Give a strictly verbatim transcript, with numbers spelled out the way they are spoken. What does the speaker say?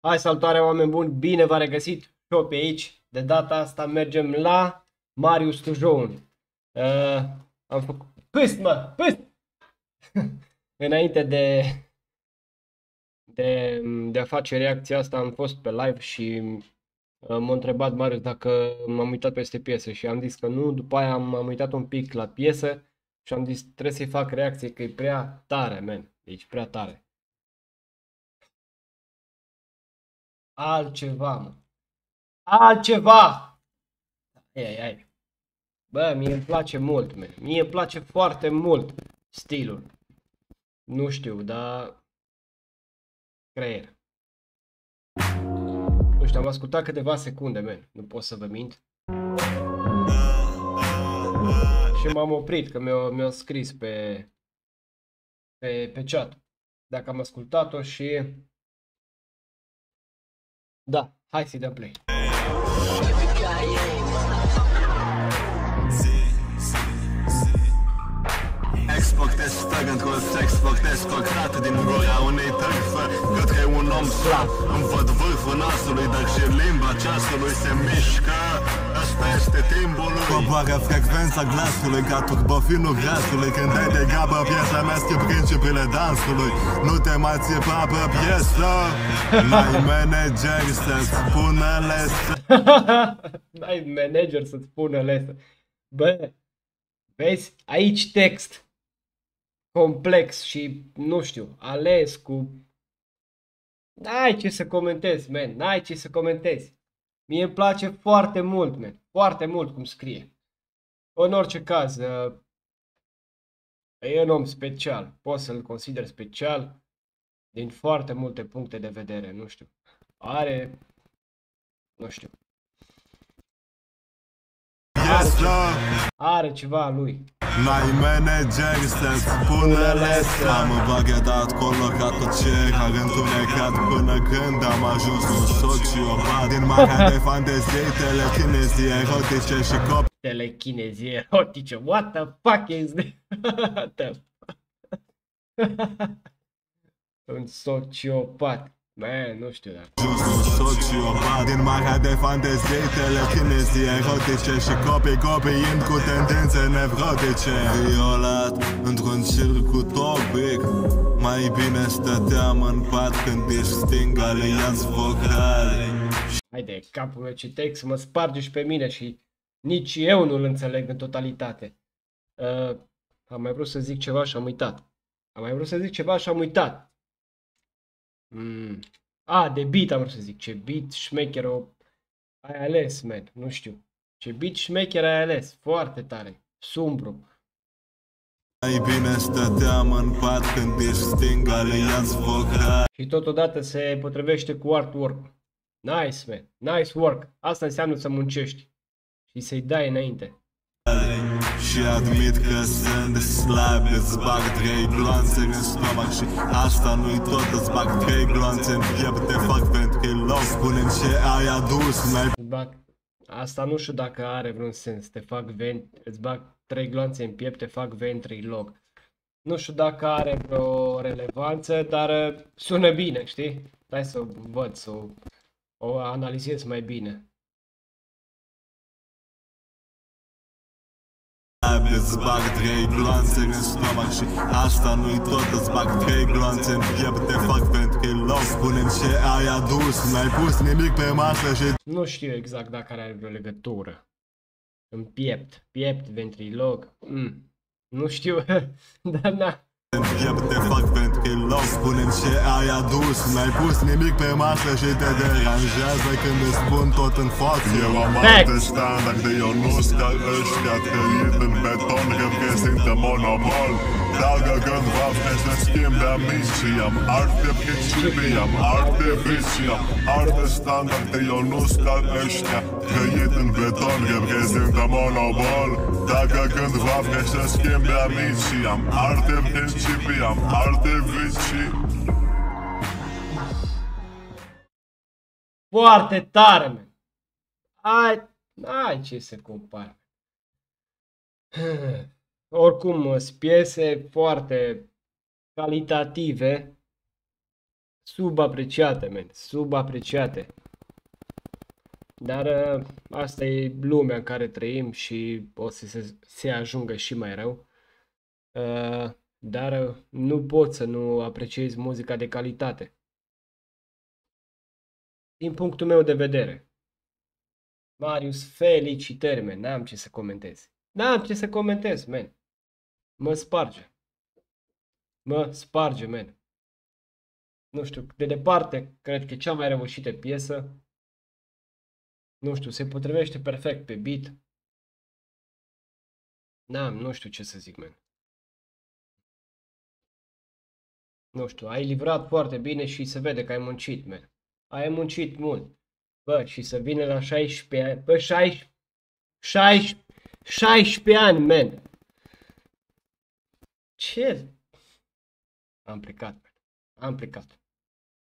Hai, salutare oameni buni, bine v-a regăsit și eu pe aici. De data asta mergem la Marius Tujoun. Uh, am făcut... Păst, mă, păst! Înainte de, de, de a face reacția asta am fost pe live și uh, m-a întrebat Marius dacă m-am uitat peste piesă și am zis că nu. După aia m-am uitat un pic la piesă și am zis trebuie să-i fac reacție că e prea tare, man. Deci prea tare. Altceva, mă. Altceva! Ai, ai, ai. Bă, mie îmi place mult, man. Mie îmi place foarte mult stilul. Nu știu, dar... Creier. Nu știu, am ascultat câteva secunde, man. Nu pot să vă mint. Și m-am oprit, că mi-a mi-a scris pe... Pe, pe chat. Dacă am ascultat-o și... Da, hai să-i dăm play. Exploatez stăgând cu exploatez cocrat din gura unei târfă către un om slab. Îmi văd vârful nasului, dar și limba ceasului se mișcă. Asta este timpul lui. Coboară frecvența glasului ca turbofinul grasului. Când ai de gabă piesa mea schimb principiile dansului. Nu te mai țipa pe piesă. N-ai manager să-ți spună lesă. N-ai manager să-ți spună lesă. Bă, vezi, aici text complex și, nu știu, ales cu... N-ai ce să comentezi, man, n-ai ce să comentezi. Mie îmi place foarte mult, man, foarte mult cum scrie. În orice caz, e un om special, pot să-l consider special din foarte multe puncte de vedere, nu știu. Are, nu știu. Are, are ceva lui. N-ai manager să-ți spună lesă. Am îmbaghedat colocat tot ce a întunecat până când am ajuns un sociopat. Din marea de fantezii, telechinezii erotice și copii. Telechinezii erotice, what the fuck is this? What the un sociopat. Man, nu știu dacă... Ajuns un sociopat. Din marea de fantezii, telechinezii erotice și copii copiind cu tendințe nevrotice. Violat într-un circ utopic. Mai bine stăteam în pat când ești sting aliați vocali. Haide, capul meu, ce text, mă sparge și pe mine și nici eu nu-l înțeleg în totalitate. Uh, am mai vrut să zic ceva și am uitat. Am mai vrut să zic ceva și am uitat. Mm. A, de beat am vrut să zic. Ce beat șmecher ai ales, man. Nu știu. Ce beat șmecher ai ales. Foarte tare. Sumbru. Mai bine stăteam în pat când ești sting aliați vocali. Și totodată se potrivește cu artwork. Nice, man. Nice work. Asta înseamnă să muncești. Și să-i dai înainte. Și admit că sunt slab. Îți bag trei gloanțe în stomac și asta nu-i tot. Îți bag trei gloanțe în piept. Te fac ventriloc. Spune-mi ce ai adus. N-ai... Bag... Asta nu știu dacă are vreun sens. Te fac vent... Îți bag trei gloanțe în piept, te fac ventriloc. Nu știu dacă are vreo relevanță, dar sună bine, știi? Hai să o văd, să o, o analizez mai bine. Îți bag trei gloanțe în stomac și asta nu-i tot. Îți bag trei gloanțe în piept, te fac ventriloc. Spune-mi ce ai adus, n-ai pus nimic pe masă și... Nu știu exact dacă are vreo legătură. În piept, piept, ventriloc, mm. Nu știu, dar na. În piept te fac ventriloc. Spune-mi ce ai adus, n-ai pus nimic pe masă și te deranjează când îți spun tot în față. Eu am alte standarde, eu nu-s ca ăștia. Trăit în beton, reprezintă monopol. Dacă cândva vrei să schimbi amicii, am alte principii, am alte vicii, am alte standarde, eu nu-s ca ăștia. Trăit în beton, reprezintă monopol. Dacă cândva vrei să schimbi amicii, am alte principii, am alte vicii. Foarte tare, man. Ai, ai ce să compar. Oricum, sunt piese foarte calitative. subapreciate, men, subapreciate. Dar uh, asta e lumea în care trăim și o să se, se ajungă și mai rău. Uh, dar uh, nu poți să nu apreciezi muzica de calitate. Din punctul meu de vedere. Marius, felicitări, men, n-am ce să comentez. N-am ce să comentez, men. Mă sparge. Mă sparge, men. Nu știu, de departe, cred că e cea mai reușită piesă. Nu știu, se potrivește perfect pe beat. N-am, nu știu ce să zic, man. Nu știu, ai livrat foarte bine și se vede că ai muncit, man. Ai muncit mult. Bă, și să vină la șaisprezece ani, bă, șaisprezece, șaisprezece, șaisprezece ani, man. Ce? Am plecat, man. Am plecat.